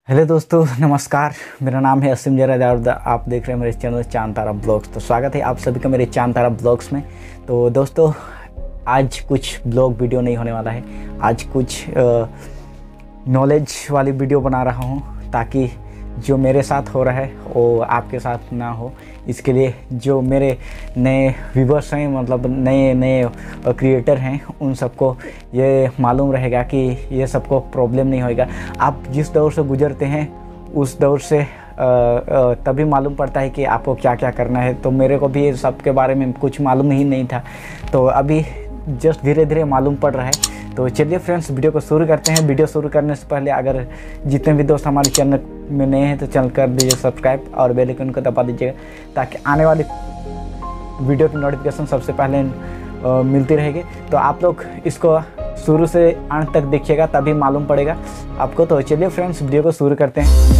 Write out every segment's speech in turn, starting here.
Hello दोस्तों, नमस्कार। मेरा नाम है असीम जरा और आप देख रहे हैं मेरे चैनल चांद तारा ब्लॉग्स। तो स्वागत है आप सभी का मेरे चांद तारा ब्लॉग्स में। तो दोस्तों, आज कुछ ब्लॉग वीडियो नहीं होने वाला है। आज कुछ नॉलेज वाली वीडियो बना रहा हूँ ताकि जो मेरे साथ हो रहा है वो आपके साथ ना हो। इसके लिए जो मेरे नए व्यूवर्स हैं, मतलब नए क्रिएटर हैं, उन सबको ये मालूम रहेगा कि ये सबको प्रॉब्लम नहीं होएगा। आप जिस दौर से गुजरते हैं उस दौर से तभी मालूम पड़ता है कि आपको क्या क्या करना है। तो मेरे को भी ये सब के बारे में कुछ मालूम ही नहीं था, तो अभी जस्ट धीरे धीरे मालूम पड़ रहा है। तो चलिए फ्रेंड्स, वीडियो को शुरू करते हैं। वीडियो शुरू करने से पहले अगर जितने भी दोस्त हमारे चैनल में नए हैं तो चैनल कर दीजिए सब्सक्राइब और बेल आइकन को दबा दीजिएगा ताकि आने वाली वीडियो की नोटिफिकेशन सबसे पहले मिलती रहेगी। तो आप लोग इसको शुरू से अंत तक देखिएगा तभी मालूम पड़ेगा आपको। तो चलिए फ्रेंड्स, वीडियो को शुरू करते हैं।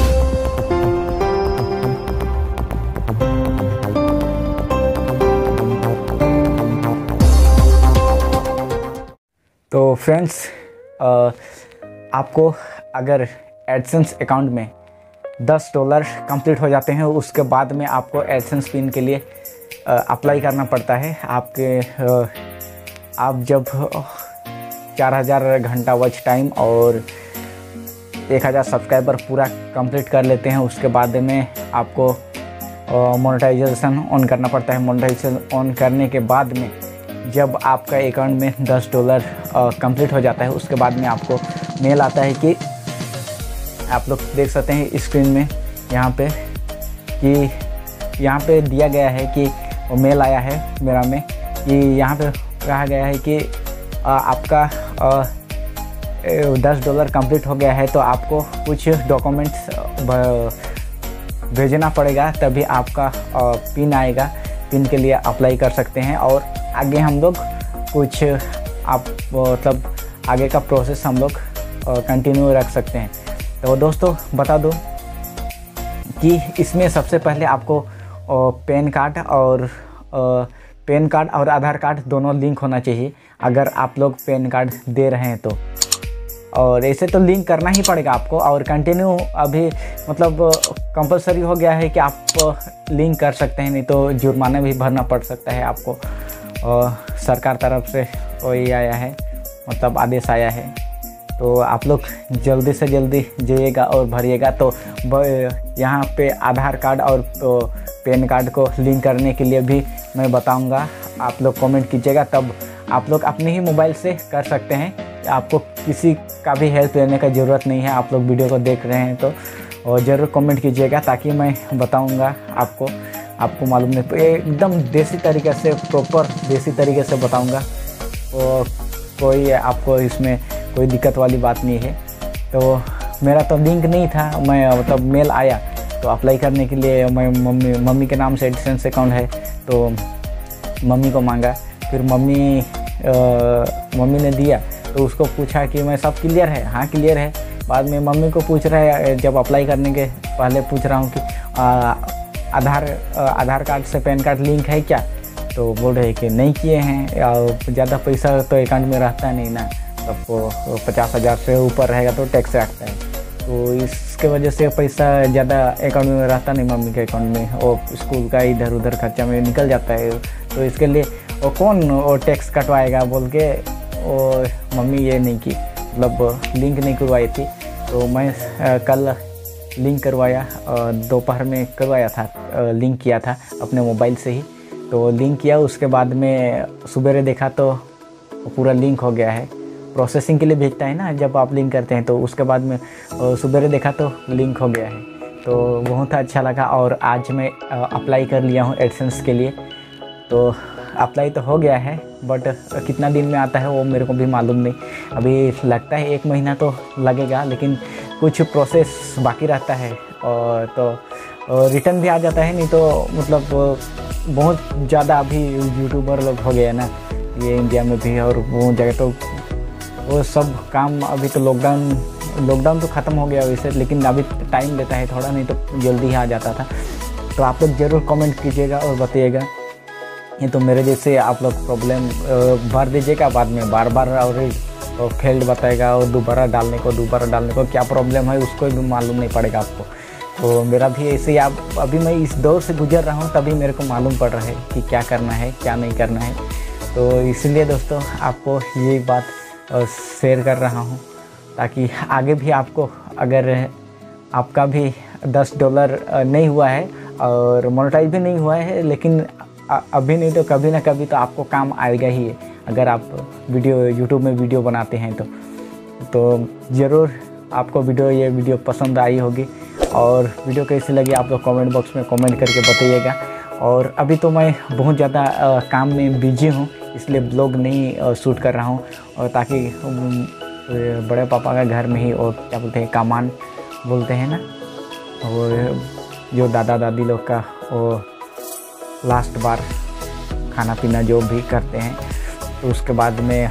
तो फ्रेंड्स, आपको अगर एडसेंस अकाउंट में $10 कंप्लीट हो जाते हैं, उसके बाद में आपको एडसेंस पिन के लिए अप्लाई करना पड़ता है। आप जब 4000 घंटा वॉच टाइम और 1000 सब्सक्राइबर पूरा कंप्लीट कर लेते हैं, उसके बाद में आपको मोनेटाइजेशन ऑन करना पड़ता है। मोनेटाइजेशन ऑन करने के बाद में जब आपका अकाउंट में $10 कंप्लीट हो जाता है, उसके बाद में आपको मेल आता है कि आप लोग देख सकते हैं स्क्रीन में यहाँ पे दिया गया है कि मेल आया है मेरा में कि यहाँ पे कहा गया है कि आपका $10 कंप्लीट हो गया है, तो आपको कुछ डॉक्यूमेंट्स भेजना पड़ेगा, तभी आपका पिन आएगा। पिन के लिए अप्लाई कर सकते हैं और आगे हम लोग कुछ मतलब आगे का प्रोसेस हम लोग कंटिन्यू रख सकते हैं। तो दोस्तों बता दूं कि इसमें सबसे पहले आपको पैन कार्ड और आधार कार्ड दोनों लिंक होना चाहिए, अगर आप लोग पैन कार्ड दे रहे हैं तो। और ऐसे तो लिंक करना ही पड़ेगा आपको, और कंटिन्यू अभी मतलब कंपलसरी हो गया है कि आप लिंक कर सकते हैं, नहीं तो जुर्माना भी भरना पड़ सकता है आपको। सरकार तरफ से वही आया है, मतलब आदेश आया है। तो आप लोग जल्दी से जल्दी जाइएगा और भरिएगा। तो यहाँ पे आधार कार्ड और पैन कार्ड को लिंक करने के लिए भी मैं बताऊँगा, आप लोग कमेंट कीजिएगा, तब आप लोग अपने ही मोबाइल से कर सकते हैं। आपको किसी का भी हेल्प लेने का ज़रूरत नहीं है। आप लोग वीडियो को देख रहे हैं तो ज़रूर कमेंट कीजिएगा ताकि मैं बताऊँगा आपको मालूम नहीं। तो एकदम देसी तरीके से, प्रॉपर देसी तरीके से बताऊंगा, तो कोई आपको इसमें कोई दिक्कत वाली बात नहीं है। तो मेरा तो लिंक नहीं था, मैं मतलब मेल आया तो अप्लाई करने के लिए मैं मम्मी के नाम से एडसेंस अकाउंट है, तो मम्मी को मांगा। फिर मम्मी ने दिया, तो उसको पूछा कि मैं सब क्लियर है? हाँ क्लियर है। बाद में मम्मी को पूछ रहा है, जब अप्लाई करने के पहले पूछ रहा हूँ कि आधार कार्ड से पैन कार्ड लिंक है क्या? तो बोल रहे कि नहीं किए हैं, और ज़्यादा पैसा तो अकाउंट में रहता नहीं ना, सबको 50,000 से ऊपर रहेगा तो टैक्स रखता है। तो इसके वजह से पैसा ज़्यादा अकाउंट में रहता नहीं मम्मी के अकाउंट में, और स्कूल का इधर उधर खर्चा में निकल जाता है। तो इसके लिए वो कौन वो टैक्स कटवाएगा बोल के और मम्मी ये नहीं की, मतलब लिंक नहीं करवाई थी। तो मैं कल लिंक करवाया, दोपहर में करवाया था, लिंक किया था अपने मोबाइल से ही। तो लिंक किया, उसके बाद में सुबेरे देखा तो पूरा लिंक हो गया है। प्रोसेसिंग के लिए भेजता है ना जब आप लिंक करते हैं, तो उसके बाद में सुबेरे देखा तो लिंक हो गया है। तो बहुत अच्छा लगा, और आज मैं अप्लाई कर लिया हूँ एडसेंस के लिए। तो अप्लाई तो हो गया है, बट कितना दिन में आता है वो मेरे को भी मालूम नहीं। अभी लगता है 1 महीना तो लगेगा, लेकिन कुछ प्रोसेस बाकी रहता है, और तो रिटर्न भी आ जाता है। नहीं तो मतलब बहुत ज़्यादा अभी यूट्यूबर लोग हो गए ना ये इंडिया में भी, और बहुत जगह तो वो सब काम। अभी तो लॉकडाउन तो ख़त्म हो गया वैसे, लेकिन अभी टाइम लेता है थोड़ा, नहीं तो जल्दी ही आ जाता था। तो आप लोग ज़रूर कमेंट कीजिएगा और बताइएगा। ये तो मेरे जैसे आप लोग प्रॉब्लम भर दीजिएगा, बाद में बार बार और फेल्ड बताएगा, और दोबारा डालने को क्या प्रॉब्लम है उसको भी मालूम नहीं पड़ेगा आपको। तो मेरा भी ऐसे ही अभी मैं इस दौर से गुजर रहा हूँ, तभी मेरे को मालूम पड़ रहा है कि क्या करना है क्या नहीं करना है। तो इसलिए दोस्तों आपको यही बात शेयर कर रहा हूँ, ताकि आगे भी आपको, अगर आपका भी $10 नहीं हुआ है और मोनेटाइज भी नहीं हुआ है, लेकिन अभी नहीं तो कभी ना कभी तो आपको काम आएगा ही है। अगर आप यूट्यूब में वीडियो बनाते हैं तो ज़रूर आपको ये वीडियो पसंद आई होगी। और वीडियो कैसी लगी आप लोग कमेंट बॉक्स में कमेंट करके बताइएगा। और अभी तो मैं बहुत ज़्यादा काम में बिजी हूँ, इसलिए ब्लॉग नहीं शूट कर रहा हूँ, और ताकि बड़े पापा का घर में ही, और क्या बोलते हैं, कामान बोलते हैं ना, और जो दादा दादी लोग का वो लास्ट बार खाना पीना जो भी करते हैं, तो उसके बाद में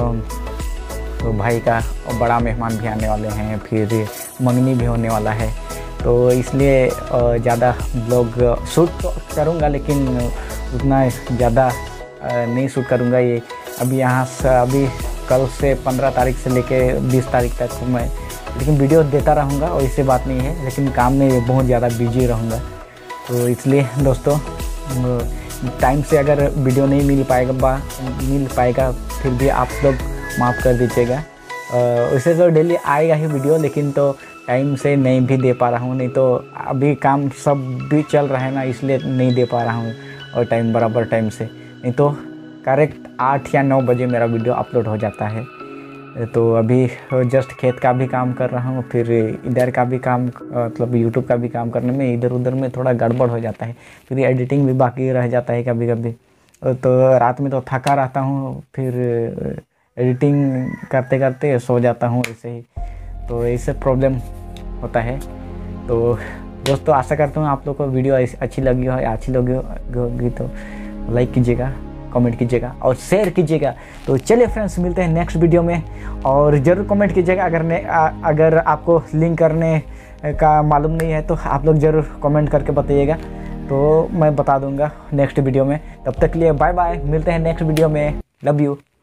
तो भाई का बड़ा मेहमान भी आने वाले हैं, फिर मंगनी भी होने वाला है। तो इसलिए ज़्यादा ब्लॉग शूट तो करूँगा, लेकिन उतना ज़्यादा नहीं शूट करूँगा। ये अभी कल से 15 तारीख से लेके 20 तारीख तक मैं लेकिन वीडियो देता रहूँगा, और इससे बात नहीं है, लेकिन काम में बहुत ज़्यादा बिजी रहूँगा। तो इसलिए दोस्तों टाइम से अगर वीडियो नहीं मिल पाएगा फिर भी आप लोग माफ़ कर दीजिएगा। वैसे तो डेली आएगा ही वीडियो, लेकिन तो टाइम से नहीं भी दे पा रहा हूँ, नहीं तो अभी काम सब भी चल रहा है ना, इसलिए नहीं दे पा रहा हूँ और बराबर टाइम से, नहीं तो करेक्ट 8 या 9 बजे मेरा वीडियो अपलोड हो जाता है। तो अभी जस्ट खेत का भी काम कर रहा हूँ, फिर इधर का भी काम, मतलब यूट्यूब का भी काम करने में इधर उधर में थोड़ा गड़बड़ हो जाता है, फिर एडिटिंग भी बाकी रह जाता है कभी कभी। तो रात में तो थका रहता हूँ, फिर एडिटिंग करते करते सो जाता हूँ ऐसे ही, तो इससे प्रॉब्लम होता है। तो दोस्तों आशा करता हूँ आप लोग को वीडियो अच्छी लगी होगी तो लाइक कीजिएगा, कमेंट कीजिएगा और शेयर कीजिएगा। तो चलिए फ्रेंड्स, मिलते हैं नेक्स्ट वीडियो में, और ज़रूर कमेंट कीजिएगा। अगर आपको लिंक करने का मालूम नहीं है तो आप लोग ज़रूर कमेंट करके बताइएगा, तो मैं बता दूंगा नेक्स्ट वीडियो में। तब तक के लिए बाय बाय, मिलते हैं नेक्स्ट वीडियो में। Love you.